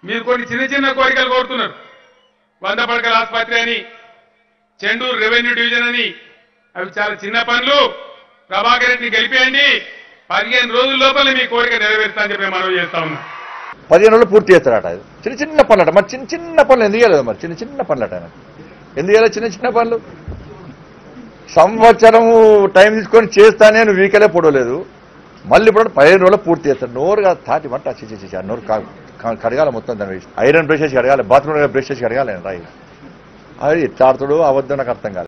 మీరు కొన్ని చిన్న చిన్న కోరికలు కోరుతున్నారు. 100 పడకల ఆసుపత్రి అని, చెండూరు రెవెన్యూ డివిజన్ అని, అవి చాలా చిన్న పనులు. ప్రభాకర్ రెడ్డిని గెలిపేయండి, 15 రోజుల లోపల మీ కోరిక నెరవేరుస్తా అని చెప్పి మనవి చేస్తా ఉన్నా. 15 రోజులు పూర్తి చేస్తారట. చిన్న చిన్న పనులట. మరి చిన్న చిన్న పనులు ఎందుకు చేయలేదు? మరి చిన్న చిన్న పనులట. ఎందుకు చేయలేదు చిన్న చిన్న పనులు? సంవత్సరము టైం తీసుకొని చేస్తానే నువ్వు వీకలే పొడవలేదు. మళ్ళీ ఇప్పుడు 15 రోజులు పూర్తి చేస్తాడు. నోరుగా తాటి మంట చేసి ఆ నోరు కడగాల మొత్తం దాన్ని ఐరన్ బ్రష్ చేసి కడగాలి, బాత్రూమ్ బ్రష్ చేసి కడగాలి రాయి. అది ఎట్లా ఆడుతాడు అవద్దు నాకు అర్థం కాదు.